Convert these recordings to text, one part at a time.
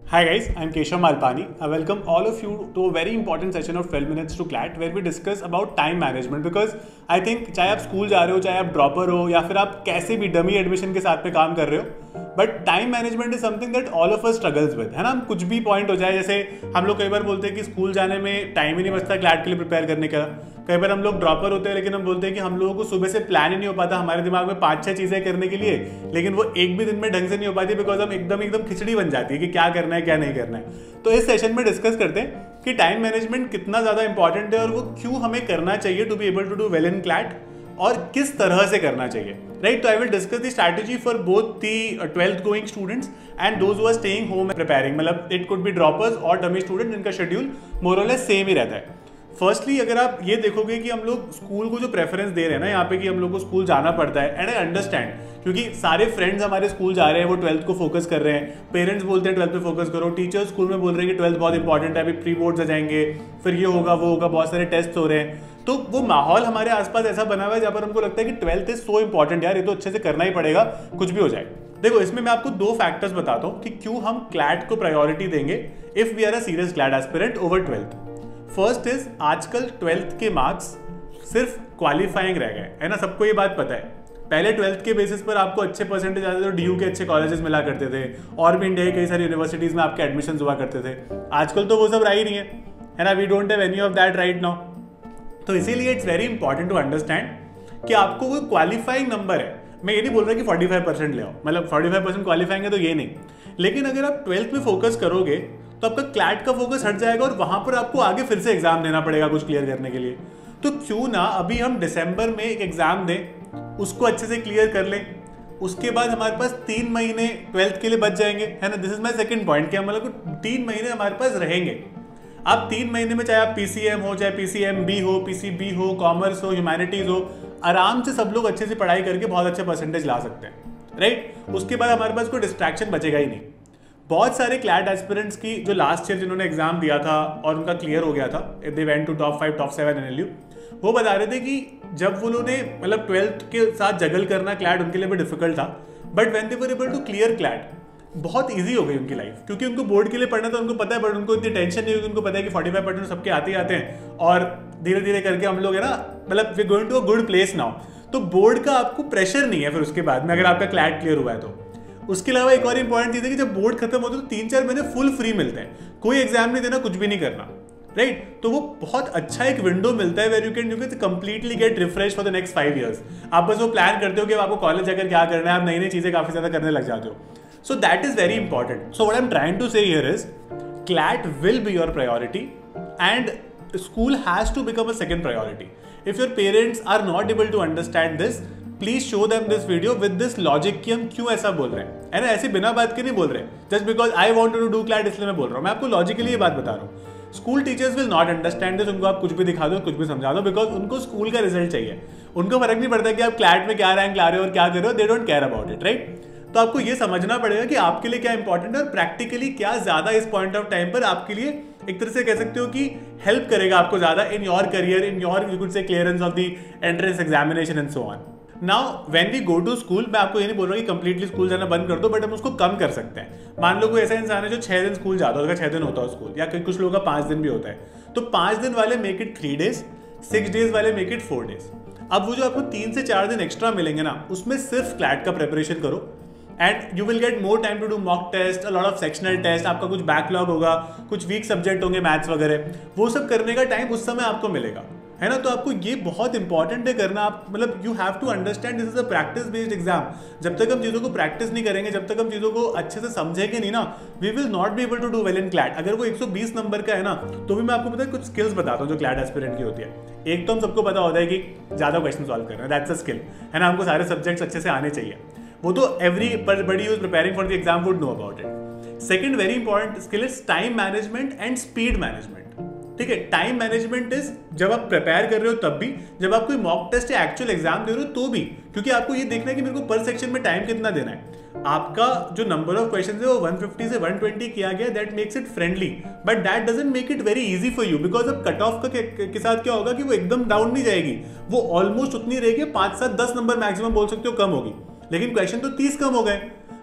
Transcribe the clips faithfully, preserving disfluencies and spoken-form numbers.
Hi guys, I'm Keshav Malpani. I welcome all of you to a very important session of twelve minutes to CLAT where we discuss about time management because I think चाहे आप school जा रहे हो, चाहे आप dropper हो या फिर आप कैसे भी डमी एडमिशन के साथ पे काम कर रहे हो, but time management is something that all of us struggles with, है ना। हम कुछ भी पॉइंट हो जाए, जैसे हम लोग कई बार बोलते हैं कि स्कूल जाने में टाइम ही नहीं बचता क्लैट के लिए प्रिपेयर करने का। कई बार हम लोग ड्रॉपर होते हैं लेकिन हम बोलते हैं कि हम लोगों को सुबह से प्लान ही नहीं हो पाता, हमारे दिमाग में पांच छह चीजें करने के लिए, लेकिन वो एक भी दिन में ढंग से नहीं हो पाती बिकॉज हम एकदम एकदम खिचड़ी बन जाती है कि क्या करना है क्या नहीं करना है। तो इस सेशन में डिस्कस करते हैं कि टाइम मैनेजमेंट कितना ज्यादा इंपॉर्टेंट है और वो क्यों हमें करना चाहिए to be able to do well in CLAT और किस तरह से करना चाहिए, राइट। तो I will discuss the strategy for both the twelfth going students and those who are staying home preparing, मतलब इट कुड बी ड्रॉपर्स और dummy student जिनका शेड्यूल मोर और लेस सेम ही रहता है। फर्स्टली अगर आप ये देखोगे कि हम लोग स्कूल को जो प्रेफरेंस दे रहे हैं ना यहाँ पे कि हम लोग को स्कूल जाना पड़ता है, एंड आई अंडरस्टैंड क्योंकि सारे फ्रेंड्स हमारे स्कूल जा रहे हैं, वो ट्वेल्थ को फोकस कर रहे हैं, पेरेंट्स बोलते हैं ट्वेल्थ पे फोकस करो, टीचर्स स्कूल में बोल रहे हैं कि ट्वेल्थ बहुत इंपॉर्टेंट है, अभी प्री बोर्ड्स आ जाएंगे, फिर ये होगा वो होगा, बहुत सारे टेस्ट हो रहे हैं। तो वो माहौल हमारे आसपास ऐसा बना हुआ है जहाँ पर हमको लगता है कि ट्वेल्थ इज सो इंपॉर्टेंट, यार ये तो अच्छे से करना ही पड़ेगा कुछ भी हो जाए। देखो इसमें मैं आपको दो फैक्टर्स बताता हूँ कि क्यों हम क्लैट को प्रायोरिटी देंगे if we are a serious CLAT aspirant over twelfth. First is आजकल ट्वेल्थ के मार्क्स सिर्फ क्वालिफाइंग रह गए, है ना, सबको ये बात पता है। पहले ट्वेल्थ के बेसिस पर आपको अच्छे परसेंटेज आते थे तो डीयू के अच्छे कॉलेजेस मिला करते थे और भी इंडिया की कई सारी यूनिवर्सिटीज में आपके एडमिशन हुआ करते थे। आजकल तो वो सब रहा ही नहीं है, है ना। We don't have any of that right now. तो इसीलिए it's very important to understand कि आपको वो क्वालिफाइंग नंबर है। मैं ये नहीं बोल रहा कि फोर्टी फाइव परसेंट ले आओ, मतलब फोर्टी फाइव परसेंट क्वालिफाइंग है तो ये नहीं, लेकिन अगर आप ट्वेल्थ में फोकस करोगे तो आपका क्लैट का फोकस हट जाएगा और वहां पर आपको आगे फिर से एग्जाम देना पड़ेगा कुछ क्लियर करने के लिए। तो क्यों ना अभी हम दिसंबर में एक एग्जाम दें, उसको अच्छे से क्लियर कर लें, उसके बाद हमारे पास तीन महीने ट्वेल्थ के लिए बच जाएंगे, है ना। This is my second point कि हम लोग तीन महीने हमारे पास रहेंगे। आप तीन महीने में चाहे आप पीसीएम हो, चाहे पीसीएमबी हो, पीसीबी हो, कॉमर्स हो, ह्यूमैनिटीज हो, आराम से सब लोग अच्छे से पढ़ाई करके बहुत अच्छे परसेंटेज ला सकते हैं, राइट। उसके बाद हमारे पास कोई डिस्ट्रैक्शन बचेगा ही नहीं। बहुत सारे क्लैट एस्पिरेंट्स की जो लास्ट ईयर जिन्होंने एग्जाम दिया था और उनका क्लियर हो गया था, they went to top five top seven NLU, वो बता रहे थे कि जब वो लोगों ने मतलब ट्वेल्थ के साथ जगल करना क्लैट उनके लिए भी डिफिकल्ट था, but when they were able to clear CLAT बहुत ईजी हो गई उनकी लाइफ, क्योंकि उनको बोर्ड के लिए पढ़ना था, उनको पता है, बट उनको इतनी टेंशन नहीं होगी। उनको पता है कि फोर्टी फाइव परसेंट सबके आते ही आते हैं और धीरे धीरे करके हम लोग है ना, मतलब we going to a good place now. तो बोर्ड का आपको प्रेशर नहीं है फिर उसके बाद में अगर आपका क्लैट क्लियर हुआ है तो। उसके अलावा एक और इंपॉर्टेंट चीज है कि जब बोर्ड खत्म होता है तो तीन चार महीने फुल फ्री मिलते हैं, कोई एग्जाम नहीं देना, कुछ भी नहीं करना, राइट। तो वो बहुत अच्छा एक विंडो मिलता है where you can you can completely get refresh for the next five years. आप बस वो प्लान करते हो कि आपको कॉलेज जाकर क्या करना है, आप नई नई चीजें काफी ज्यादा करने लग जाते हो। So that is very important. So what I am trying to say here is CLAT will be your priority and school has to become a second priority. If your parents are not able to understand this, please show them this video with this logic कि हम क्यों ऐसा बोल रहे हैं, है ना। ऐसे बिना बात के नहीं बोल रहे, just because I want to do CLAT इसलिए मैं बोल रहा हूँ। मैं आपको लॉजिकली ये बात बता रहा हूँ। School teachers will not understand this, उनको आप कुछ भी दिखा दो, कुछ भी समझा दो, बिकॉज उनको स्कूल का रिजल्ट चाहिए। उनको फर्क नहीं पड़ता कि आप क्लैट में क्या रैंक ला रहे हो और क्या कर रहे हो, they don't care about it, right. तो आपको ये समझना पड़ेगा कि आपके लिए क्या इंपॉर्टेंट है और प्रैक्टिकली क्या ज्यादा इस पॉइंट ऑफ टाइम पर आपके लिए एक तरह से कह सकते हो कि हेल्प करेगा आपको ज्यादा in your career, in your you could say clearance of the entrance examination and so on. Now when we go to school, मैं आपको ये नहीं बोल रहा कि कंप्लीटली स्कूल जाना बंद कर दो, बट हम उसको कम कर सकते हैं। मान लो कोई ऐसा इंसान है जो छह दिन स्कूल जाता है, उसका छह दिन होता है स्कूल, या कुछ लोगों का पांच दिन भी होता है, तो पांच दिन वाले make it three days, six days वाले मेक इट फोर डेज। अब वो जो आपको तीन से चार दिन एक्स्ट्रा मिलेंगे ना, उसमें सिर्फ क्लैट का प्रिपरेशन करो and you will get more time to do mock test, a lot of sectional test, आपका कुछ बैकलॉग होगा, कुछ वीक सब्जेक्ट होंगे मैथ्स वगैरह, वो सब करने का टाइम उस समय आपको मिलेगा, है ना। तो आपको ये बहुत इंपॉर्टेंट है करना। आप मतलब you have to understand this is a practice based exam. जब तक हम चीज़ों को प्रैक्टिस नहीं करेंगे, जब तक हम चीज़ों को अच्छे से समझेंगे नहीं ना, we will not be able to do well in CLAT. अगर वो एक सौ बीस नंबर का है ना, तो भी मैं आपको पता है कुछ स्किल्स बताता हूँ जो क्लैट एस्पिरेंट की होती है। एक तो हम सबको पता होता है कि ज़्यादा क्वेश्चन सॉल्व करना है, दैट्स अ स्किल, है ना। हमको सारे सब्जेक्ट्स अच्छे से आने चाहिए, वो तो everybody who is preparing for the exam would know about it. Second very important skill is time management and speed management, ठीक है। टाइम मैनेजमेंट इज जब आप प्रिपेयर कर रहे हो तब भी, जब आप कोई मॉक टेस्ट या एक्चुअल एग्जाम दे रहे हो तो भी, क्योंकि आपको ये देखना है कि मेरे को पर सेक्शन में टाइम कितना देना है। आपका जो नंबर ऑफ क्वेश्चन है वो वन फिफ्टी से वन ट्वेंटी किया गया, that makes it friendly, but that doesn't make it very easy for you, because अब कट ऑफ का के, के साथ क्या होगा कि वो एकदम डाउन नहीं जाएगी, वो ऑलमोस्ट उतनी रहेगी, पांच सात दस नंबर मैक्सिमम बोल सकते हो कम होगी, लेकिन क्वेश्चन तो तीस कम हो गए।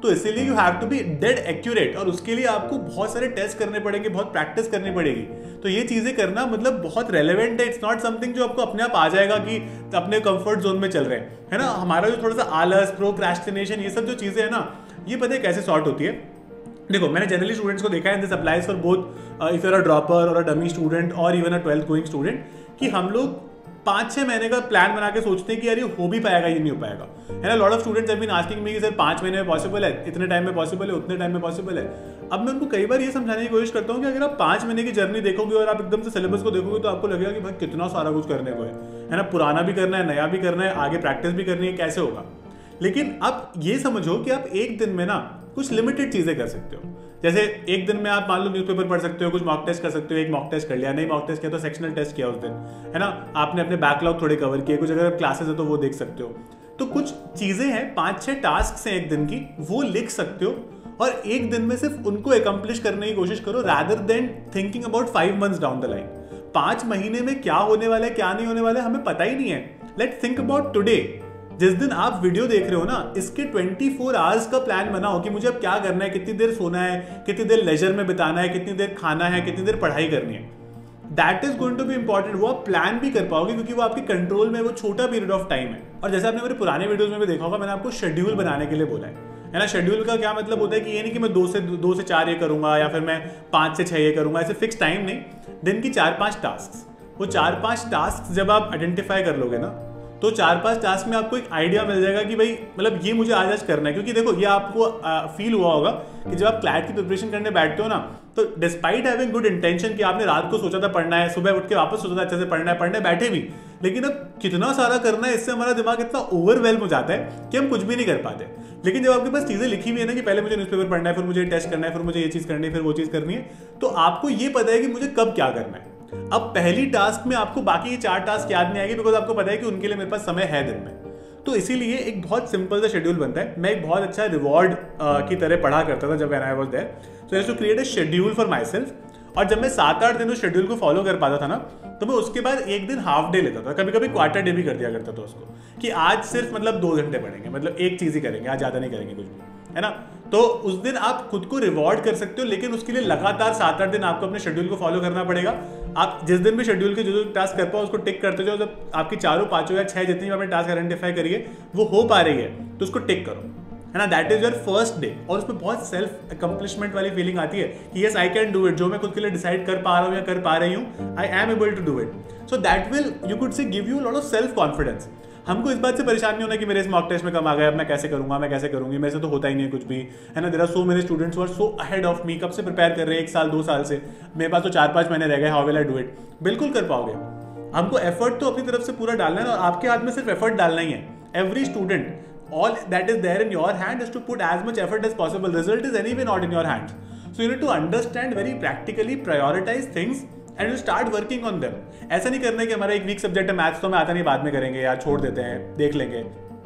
तो इसीलिए you have to be dead accurate, और उसके लिए आपको बहुत सारे टेस्ट करने पड़ेंगे, बहुत प्रैक्टिस करनी पड़ेगी। तो ये चीजें करना मतलब बहुत रेलेवेंट है। इट्स नॉट समथिंग जो आपको अपने आप आ जाएगा कि अपने कंफर्ट जोन में चल रहे हैं, है ना। हमारा जो थोड़ा सा आलस, प्रोक्रेस्टिनेशन, ये सब जो चीजें है ना, ये पता है कैसे सॉर्ट होती है। देखो, मैंने जनरली स्टूडेंट्स को देखा है, this applies for both if you are a dropper और अ डमी स्टूडेंट और even a twelfth going student, कि हम लोग पाँच छः महीने का प्लान बना के सोचते हैं कि यार ये हो भी पाएगा, ये नहीं हो पाएगा, है ना। Lot of students have been asking me कि सर पाँच महीने में पॉसिबल है, इतने टाइम में पॉसिबल है, उतने टाइम में पॉसिबल है। अब मैं उनको कई बार ये समझाने की कोशिश करता हूँ कि अगर आप पाँच महीने की जर्नी देखोगे और आप एकदम से सिलेबस को देखोगे तो आपको लगेगा कि भाई कितना सारा कुछ करने को है, है ना। पुराना भी करना है, नया भी करना है, आगे प्रैक्टिस भी करनी है, कैसे होगा। लेकिन आप ये समझो कि आप एक दिन में ना कुछ लिमिटेड चीजें कर सकते हो। जैसे एक दिन में आप मान लो न्यूज़पेपर पढ़ सकते हो, कुछ मॉक टेस्ट कर सकते हो। एक मॉक टेस्ट कर लिया, नहीं मॉक टेस्ट किया तो सेक्शनल टेस्ट किया उस दिन, है ना। आपने अपने बैकलॉग थोड़े कवर किए, कुछ अगर क्लासेस है तो वो देख सकते हो। तो कुछ चीजें हैं, पांच छह टास्क हैं एक दिन की, वो लिख सकते हो और एक दिन में सिर्फ उनको एकम्प्लिश करने की कोशिश करो, rather than thinking about five months down the line. पांच महीने में क्या होने वाला है, क्या नहीं होने वाला है, हमें पता ही नहीं है। Let's think about today. जिस दिन आप वीडियो देख रहे हो ना, इसके चौबीस आवर्स का प्लान बनाओ कि मुझे अब क्या करना है, कितनी देर सोना है, कितनी देर लेजर में बिताना है, कितनी देर खाना है, कितनी देर पढ़ाई करनी है। That is going to be important. वो आप प्लान भी कर पाओगे क्योंकि वो आपके कंट्रोल में, वो छोटा पीरियड ऑफ टाइम है। और जैसे आपने मेरे पुराने वीडियोस में भी देखा होगा, मैंने आपको शेड्यूल बनाने के लिए बोला है, है ना। शेड्यूल का क्या मतलब होता है कि ये नहीं कि मैं दो से दो से चार ये करूंगा या फिर मैं पाँच से छः ये करूंगा, ऐसे फिक्स टाइम नहीं। दिन की चार पांच टास्क, वो चार पांच टास्क जब आप आइडेंटिफाई कर लोगे ना, तो चार पांच टास्क में आपको एक आइडिया मिल जाएगा कि भाई मतलब ये मुझे आज आज करना है। क्योंकि देखो, ये आपको फील हुआ होगा कि जब आप क्लैट की प्रिपरेशन करने बैठते हो ना, तो डिस्पाइट हैविंग गुड इंटेंशन कि आपने रात को सोचा था पढ़ना है, सुबह उठ के वापस सोचा था अच्छे से पढ़ना है, पढ़ने बैठे भी, लेकिन अब कितना सारा करना है, इससे हमारा दिमाग इतना ओवरवेल्म हो जाता है कि हम कुछ भी नहीं कर पाते। लेकिन जब आपके पास चीजें लिखी हुई है ना कि पहले मुझे न्यूज़पेपर पढ़ना है, फिर मुझे टेस्ट करना है, फिर मुझे ये चीज करनी है, फिर वो चीज करनी है, तो आपको ये पता है कि मुझे कब क्या करना है। अब पहली टास्क में आपको बाकी चार टास्क याद नहीं आएगी, बिकॉज आपको पता है कि उनके लिए मेरे पास समय है दिन में। तो इसीलिए एक बहुत सिंपल सा शेड्यूल बनता है। मैं एक बहुत अच्छा रिवॉर्ड की तरह पढ़ा करता था जब when I was there, so I have to create a schedule for myself. और जब मैं सात आठ दिन उस शेड्यूल को फॉलो कर पाता था ना, तो मैं उसके बाद एक दिन हाफ डे लेता था, कभी कभी क्वार्टर डे भी कर दिया करता था उसको, कि आज सिर्फ मतलब दो घंटे पढ़ेंगे, मतलब एक चीज ही करेंगे, आज ज्यादा नहीं करेंगे कुछ भी, है ना। तो उस दिन आप खुद को रिवॉर्ड कर सकते हो, लेकिन उसके लिए लगातार सात आठ दिन आपको अपने शेड्यूल को फॉलो करना पड़ेगा। आप जिस दिन भी शेड्यूल के जो जो टास्क कर पाओ उसको टिक करते जाओ। जब आपकी चारों पांचों या छह जितनी भी आपने टास्क आइडेंटिफाई करिए वो हो पा रही है तो उसको टिक करो, है ना। That is your first day. और उसमें बहुत सेल्फ अकम्पलिशमेंट वाली फीलिंग आती है कि yes I can do it, जो मैं खुद के लिए डिसाइड कर पा रहा हूँ या कर पा रही हूँ, I am able to do it. So that will you could say give you lot of self confidence. हमको इस बात से परेशान नहीं होना कि मेरे इस मॉक टेस्ट में कम आ गया, अब मैं कैसे करूंगा, मैं कैसे करूंगी, मेरे से तो होता ही नहीं है कुछ भी, है ना। There are so many students who are so ahead of me, कब से प्रिपेयर कर रहे हैं, एक साल दो साल से, मेरे पास तो चार पांच महीने रह गए, how will I do it. बिल्कुल कर पाओगे। हमको एफर्ट तो अपनी तरफ से पूरा डालना है और आपके हाथ में सिर्फ एफर्ट डालना ही है। Every student, all that is there in your hand is to put as much effort as possible. Result is anyway not in your hands, so you need to understand very practically, prioritize things and you start working on them. ऐसा नहीं करना है कि हमारा एक week subject है maths, तो मैं आता नहीं, बाद में करेंगे या छोड़ देते हैं, देख लेंगे,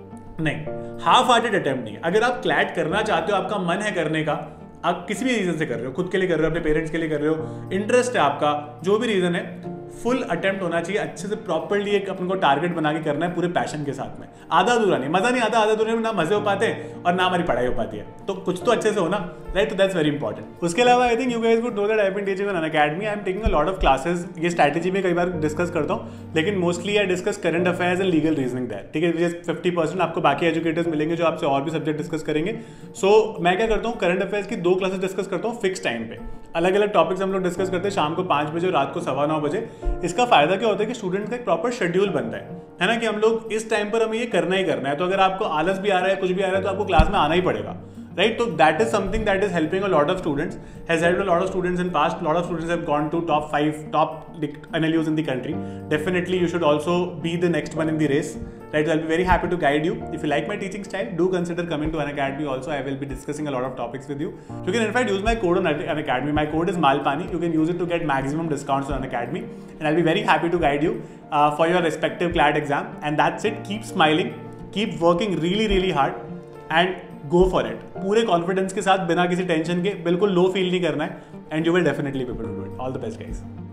नहीं। हाफ हार्टेड अटेम्प्ट नहीं। अगर आप क्लैट करना चाहते हो, आपका मन है करने का, आप किसी भी रीजन से कर रहे हो, खुद के लिए कर रहे हो, अपने पेरेंट्स के लिए कर रहे हो, इंटरेस्ट है आपका, जो भी रीजन है, फुल अटेम्प्ट होना चाहिए। अच्छे से प्रॉपर्ली एक अपन को टारगेट बना के करना है पूरे पैशन के साथ में। आधा अधूरा नहीं, मजा नहीं आता, आधा अधूरे में ना मजे हो पाते और ना हमारी पढ़ाई हो पाती है। तो कुछ तो अच्छे से हो ना, राइट। तो दैट्स वेरी इंपॉर्टेंट। उसके अलावा I think you guys would know that I have been teaching in Unacademy. I am taking a lot of classes. ये स्ट्रैटेजी में कई बार डिस्कस करता हूँ, लेकिन mostly I discuss current affairs and legal reasoning that, ठीक है। Fifty percent आपको बाकी एजुकेटर्स मिलेंगे जो आपसे और भी सब्जेक्ट डिस्कस करेंगे। सो so, मैं क्या करता हूँ, करंट अफेयर्स की दो क्लासेस डिस्कस करता हूँ फिक्स टाइम पे। अलग अलग टॉपिक्स हम लोग डिस्कस करते हैं शाम को पाँच बजे और रात को सवा नौ बजे। इसका फायदा क्या होता है कि स्टूडेंट का एक प्रॉपर शेड्यूल बनता है, है ना, कि हम लोग इस टाइम पर हमें ये करना ही करना है। तो अगर आपको आलस भी आ रहा है, कुछ भी आ रहा है, तो आपको क्लास में आना ही पड़ेगा, right? So that is something that is helping a lot of students, has helped a lot of students in past. A lot of students have gone to top five, top N L Us in the country. Definitely you should also be the next one in the race, right? So I'll be very happy to guide you. If you like my teaching style, do consider coming to Unacademy also. I will be discussing a lot of topics with you. You can in fact use my code on Unacademy. My code is Malpani. You can use it to get maximum discounts on Unacademy. And I'll be very happy to guide you uh, for your respective C L A T exam. And that's it. Keep smiling. Keep working really, really hard. And go for it. पूरे confidence के साथ, बिना किसी tension के, बिल्कुल low feel नहीं करना है, and you will definitely be able to do it. All the best guys.